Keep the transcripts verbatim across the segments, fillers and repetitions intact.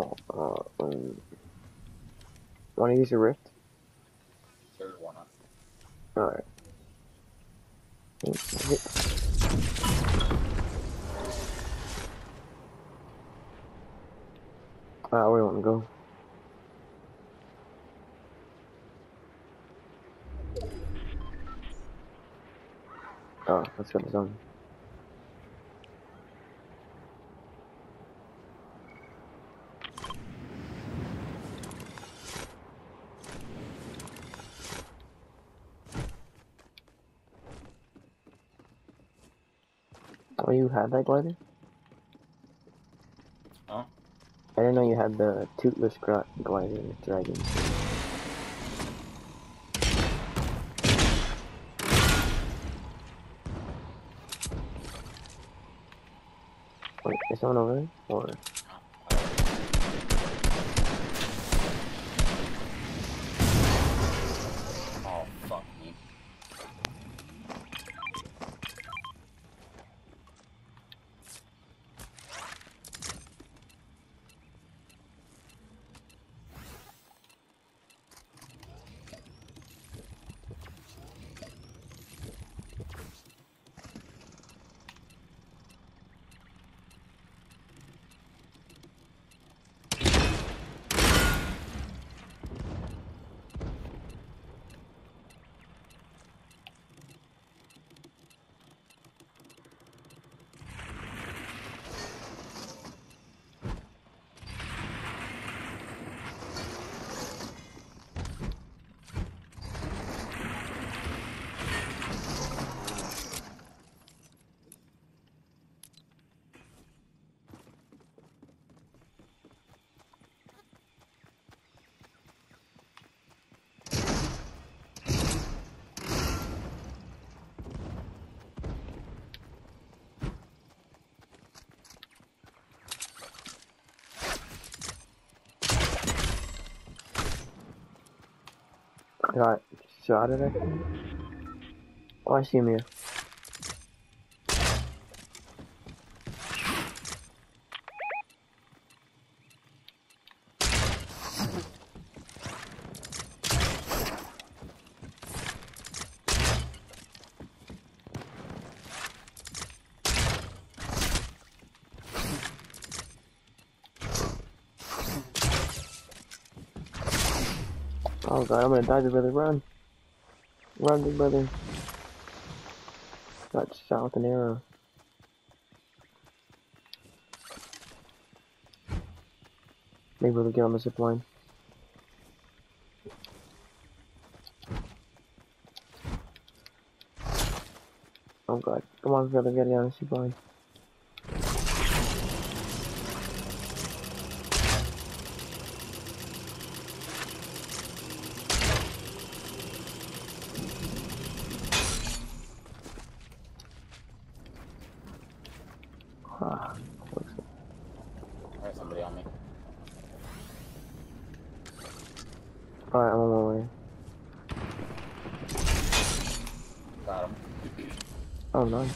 Oh, uh, um, want to use a rift? Sure, why not? Alright. Ah, where do you want to go? Oh, let's go to zone. Oh, you had that glider? Huh? I didn't know you had the toothless gra glider with dragons. Wait, is someone over there? Or... Oh, fuck me. I got shot at, I think. Oh, I see him here. Oh god, I'm gonna die, big brother. Run! Run, big brother. Got shot with an arrow. Big brother, get on the zip line. Oh god, come on, brother, get on the zip line. Ah, close. There's somebody on me. Alright, I'm on my way. Got him. Oh, nice.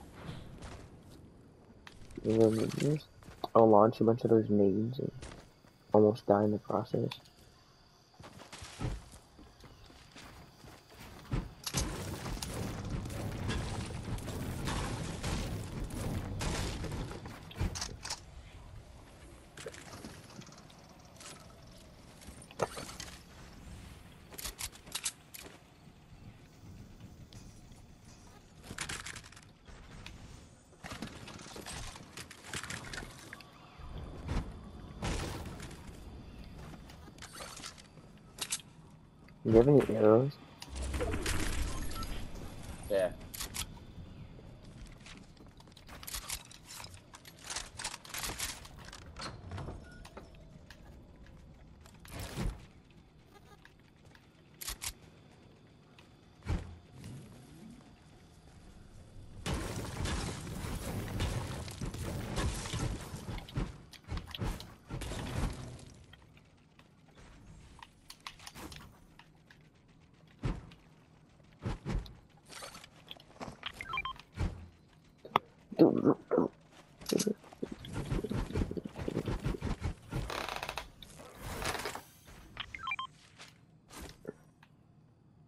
Just, I'll launch a bunch of those nades and almost die in the process. Do you have any arrows? Yeah.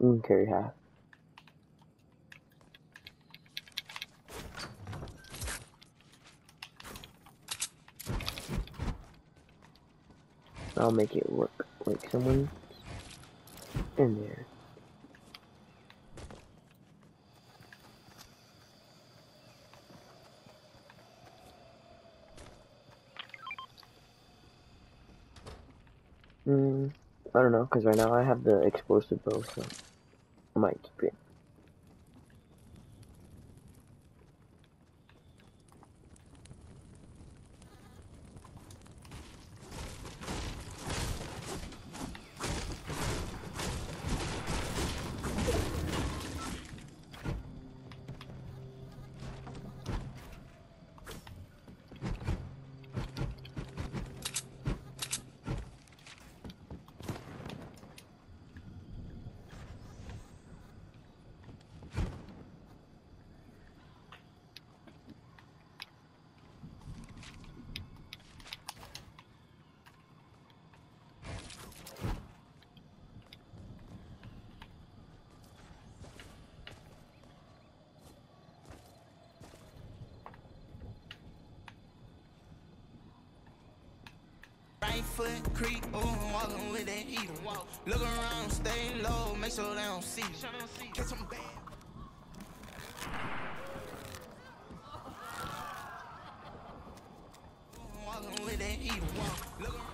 You can carry half. I'll make it work. Like someone in there. Hmm. I don't know, cause right now I have the explosive bow, so I might keep it. Right foot creep, ooh, walking with that heat. Look around, stay low, make sure they don't see you. Catch some bad. Walking with that heat. Look around.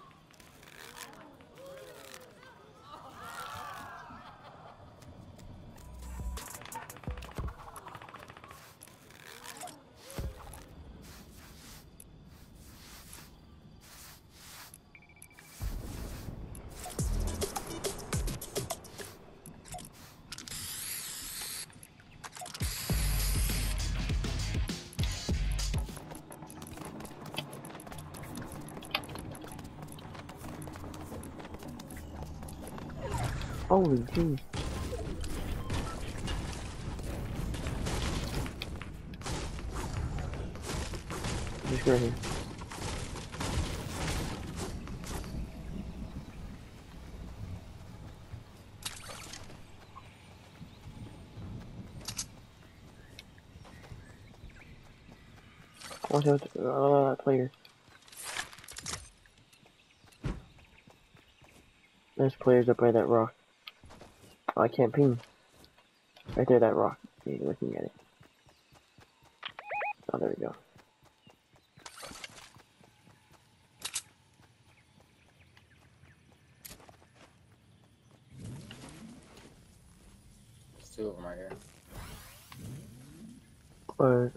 Holy jeez. Just right here. Watch out, uh, player. There's players up by that rock. Oh, I can't ping. Right there, that rock. You're looking at it. Oh, there we go. There's two of them right here. Uh,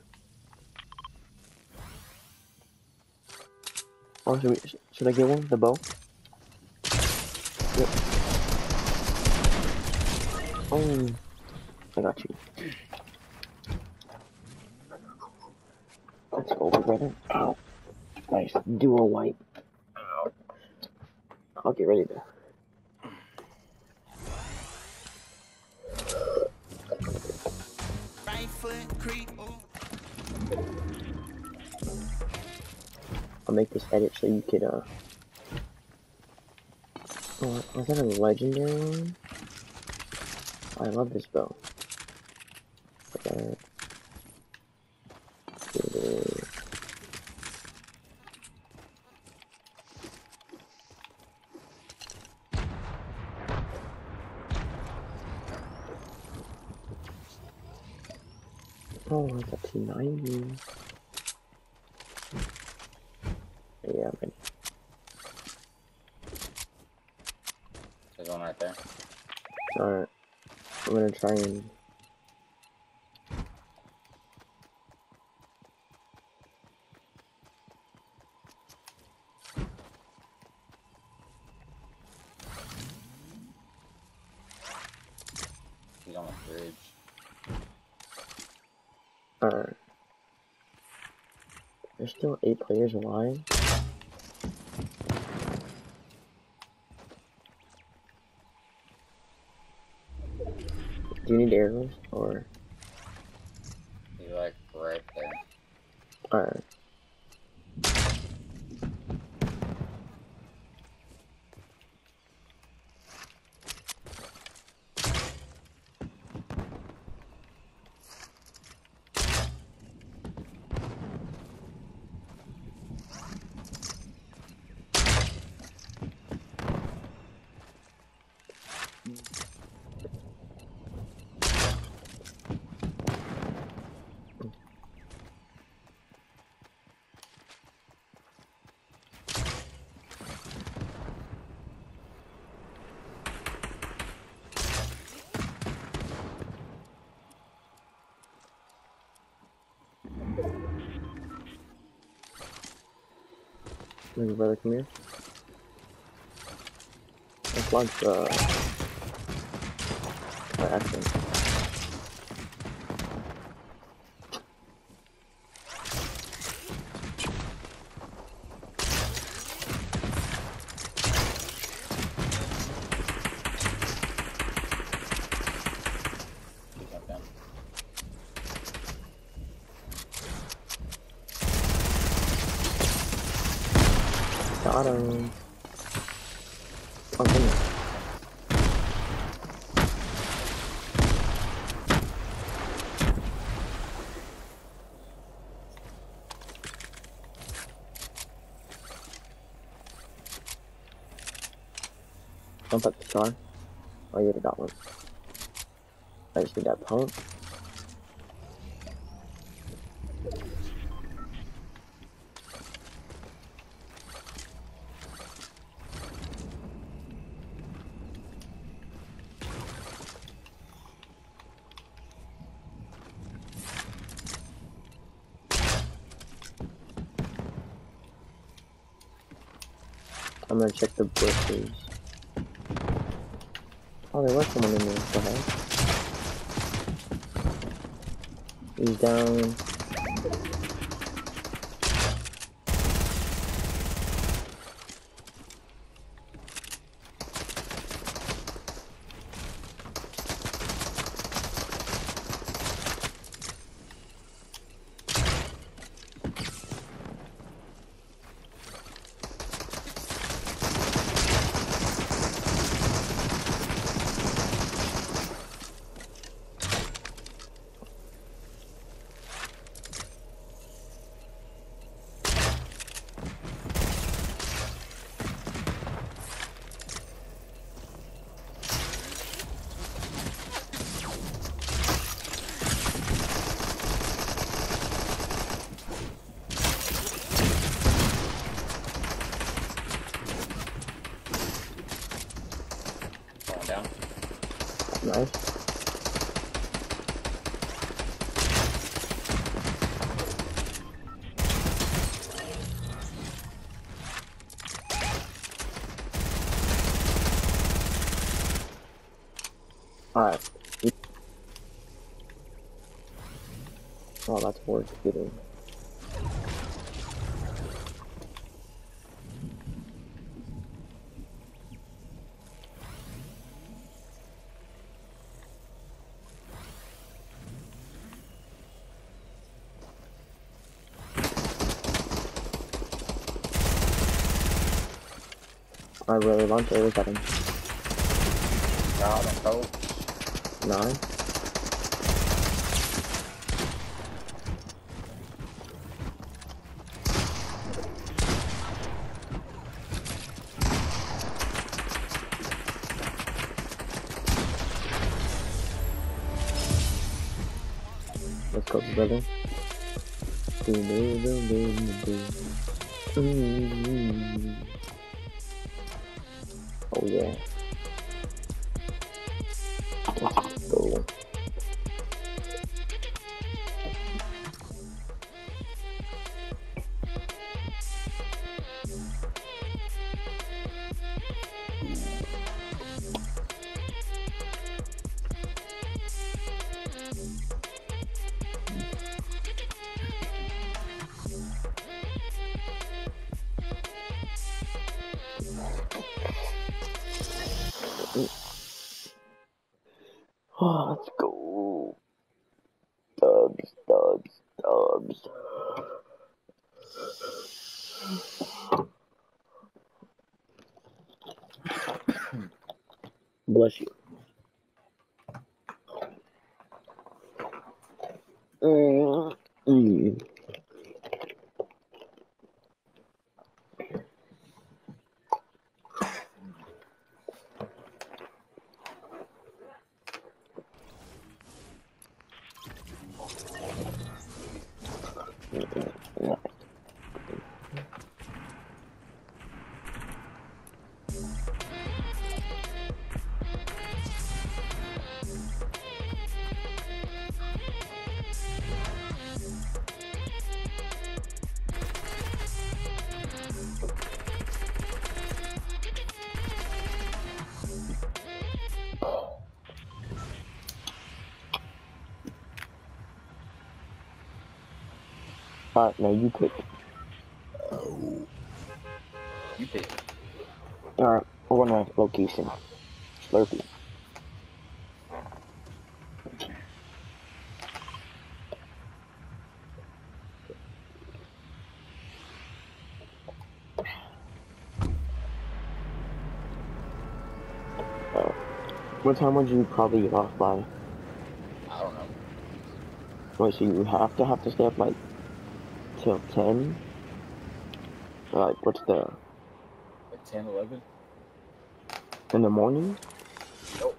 oh, should, we, should I get one? The bow? Yep. Oh, I got you. Let's go over, brother. Ow. Nice. Dual wipe. Ow. I'll get ready to. Right foot creep, ooh. I'll make this edit so you could, uh. Oh, was that a legendary one? I love this bow. Okay. Oh, it's a T ninety. Yeah, I'm ready. There's one right there. Alright. I'm gonna try and. He's on the bridge. Alright. There's still eight players alive. Do you need arrows or? He's like right there. Alright. Hey, brother, come here. Let's launch the... Uh, accident. Jump down. Got him. Oh, come here. Jump up the car. Oh, you already got one. I just need that pump. I'm gonna check the bushes. Oh, there was someone in there. Go ahead. He's down. Going down. Nice. Alright. Oh, that's worth getting. I really launch it. At him. Got him, coach. Nine. Let's go, brother. Do, do, do, do, do. Mm-hmm. Oh yeah. Let's go. Oh, let's go. Dubs, dubs, dubs. Bless you. Mm. Mm. Alright, now you pick. You pick. Alright, we're going to location. Slurpee. Uh, what time would you probably get off by? I don't know. Wait, so you have to have to stay up like till ten? Or like, what's the Like ten, eleven? in the morning? Nope.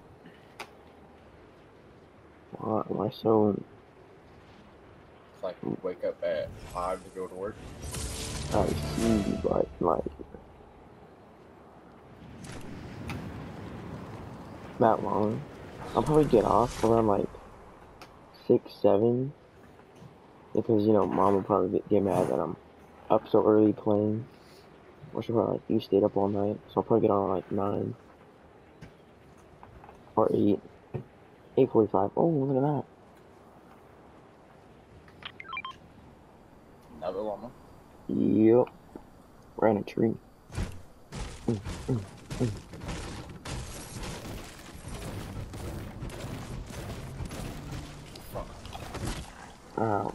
Why, why so? It's like you wake up at five to go to work. I see, but like that long. I'll probably get off around like six, seven, because you know mom will probably get, get mad that I'm up so early playing. Or she'll probably like, you stayed up all night, so I'll probably get on at like nine or eight, eight forty-five. Oh, look at that. Another llama. Yep. Ran a tree. Mm, mm, mm. Fuck. Ouch.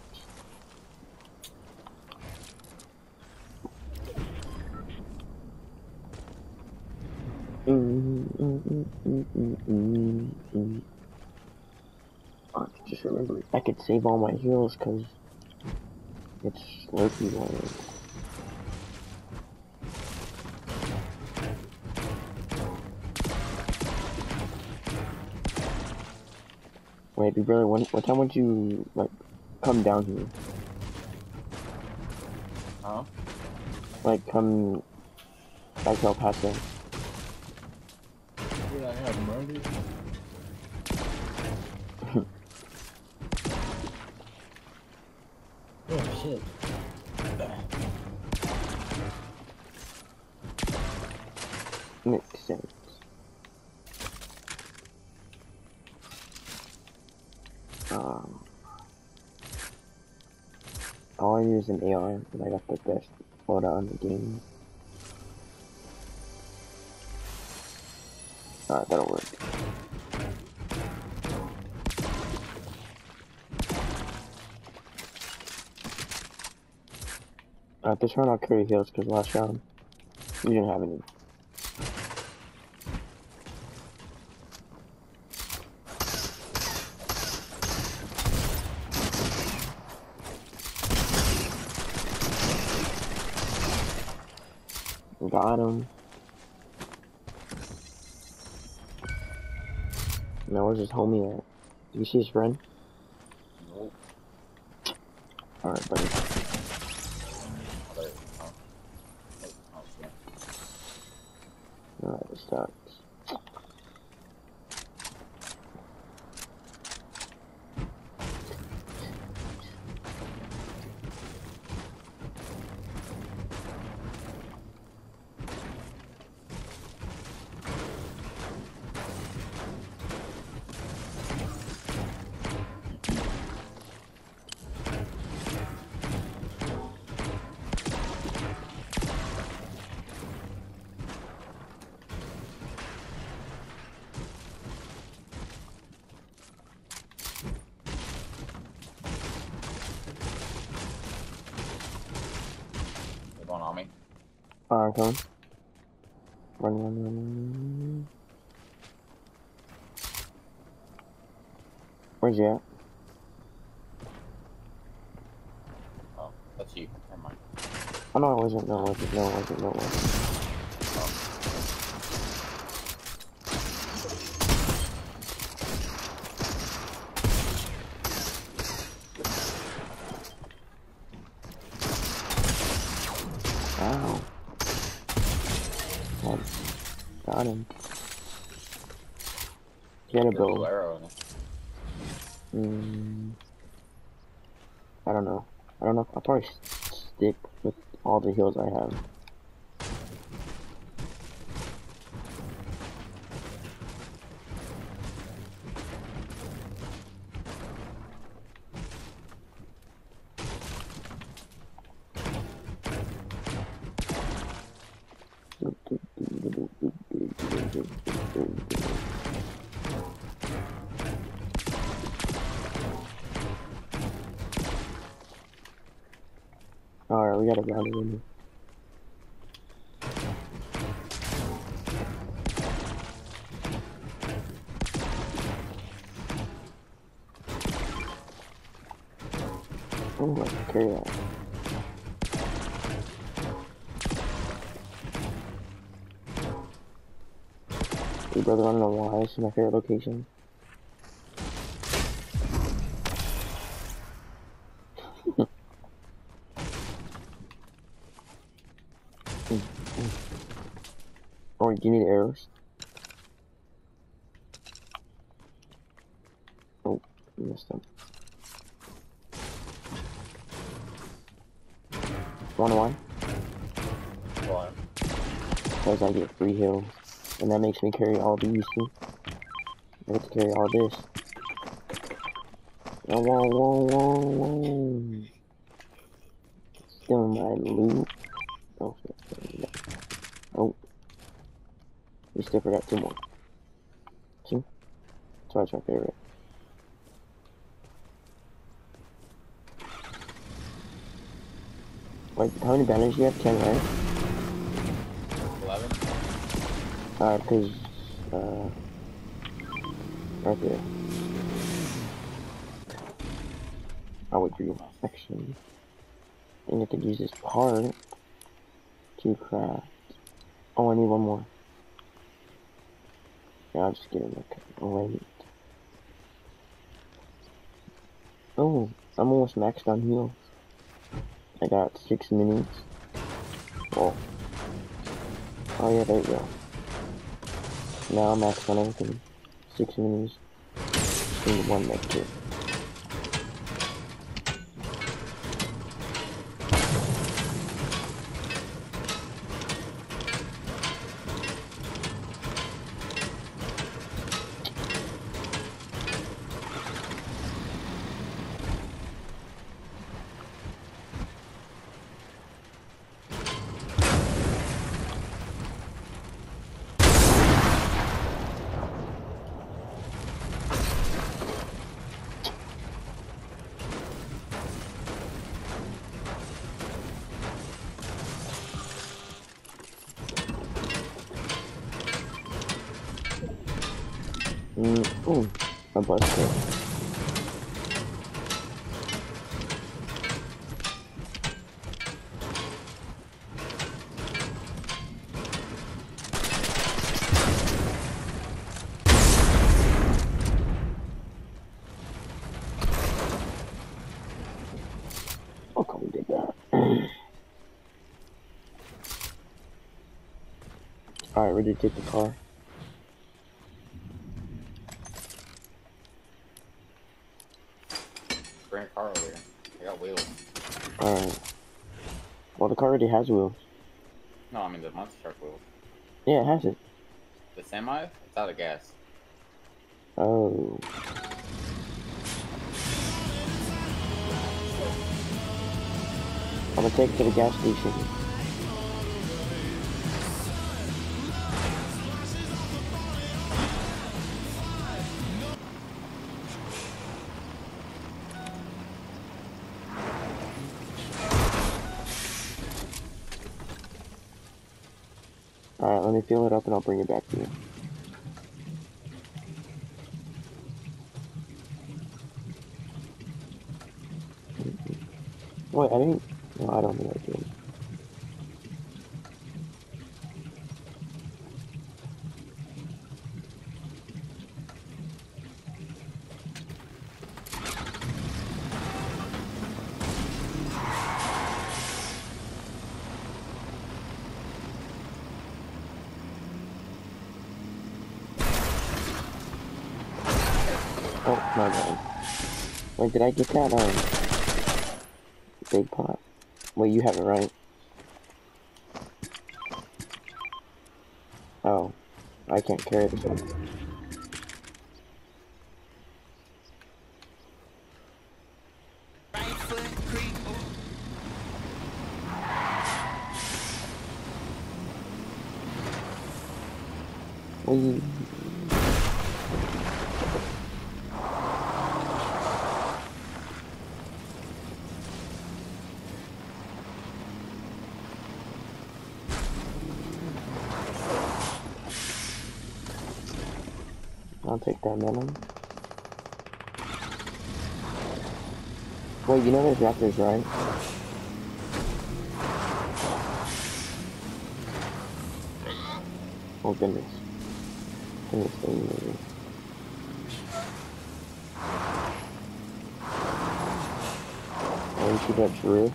Mm, mm, mm, mm, mm, mm, mm. I just remembered I could save all my heals because it's Slurpee land. Wait, big brother, when, what time would you, like, come down here? Huh? Like, come back to El Paso? Did I have murder? Oh shit. Makes sense. Um, all I use is an A R, and I got the best loadout in the game. Alright, that'll work. Alright, this round I'll carry heals, because last round, you didn't have any. Got him. Now where's his homie at? Do you see his friend? Nope. Alright, buddy. Other, huh? Nope. Oh, shit. Alright, this sucks. They're going on me. Alright, come on. Run, run, run, run. Where's he at? Oh, that's you. Never mind. Oh no, it wasn't, no, it wasn't, no, it wasn't, no, it wasn't. Wow. Well, got him. He had a Get a little bow. arrow in it. Mm, I don't know. I don't know. I'll probably stick with all the heals I have. Alright, we gotta ground it in. Oh, I can carry that. Hey brother, I don't know why, this is my favorite location. Oh, do you need arrows? Oh, I missed them. One one. Why? Because I get free heals. And that makes me carry all these too. I get to carry all this. Whoa, whoa, whoa, whoa, whoa. Still my loot. Oh, shit. Oh. We still forgot two more. See? That's why it's my favorite. Wait, how many banners do you have? ten, right? eleven? Uh, cause, uh, right there. I'll wait for you. Action. And you could use this part to craft. Oh, I need one more. Yeah, I'll just get it. Okay. Oh, wait. Oh, I'm almost maxed on heals. I got six minis. Oh. Oh yeah, there you go. Now I'm maxed on everything. Six minis. And one med kit. Mm, ooh, a buster. Okay, we did that. Alright, ready to take the car? Bring a car over here. I got wheels. Alright. Well, the car already has wheels. No, I mean the monster truck wheels. Yeah, it has it. The semi? It's out of gas. Oh. I'm gonna take it to the gas station. Alright, let me fill it up and I'll bring it back to you. Wait, I didn't... No, I don't think I did. Oh, my bad. Wait, did I get that, um... big pot? Wait, you have it, right? Oh. I can't carry this one. We. I'll take that melon. Wait, you know there's raptors, right? Oh goodness. Goodness, goodness. Oh, you see that drift?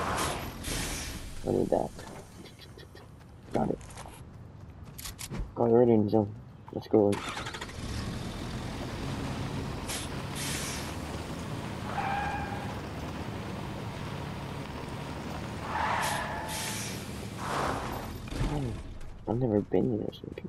I need that. Got it. Oh, you're already in the zone. Let's go. I've never been in this location.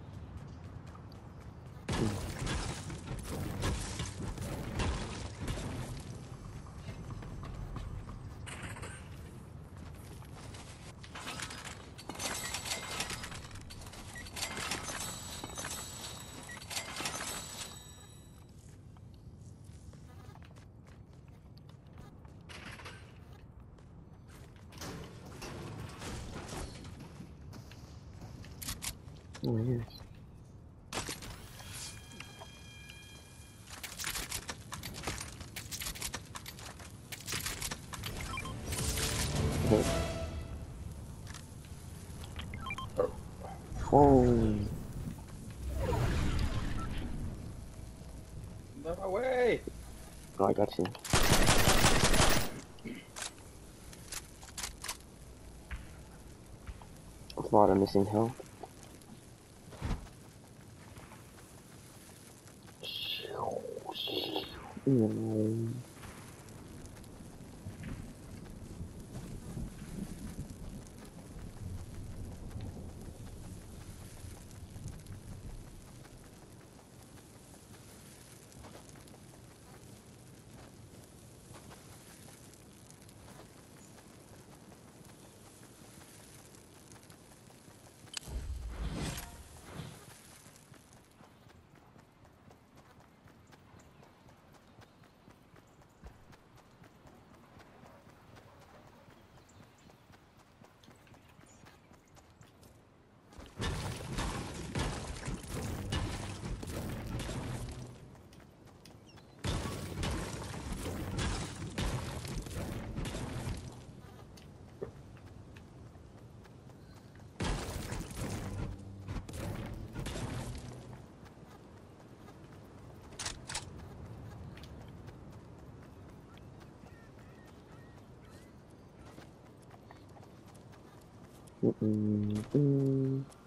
Oh, yes. Oh. No way! Oh, I got you. A lot of missing health. Mm. Mm-mm-mm.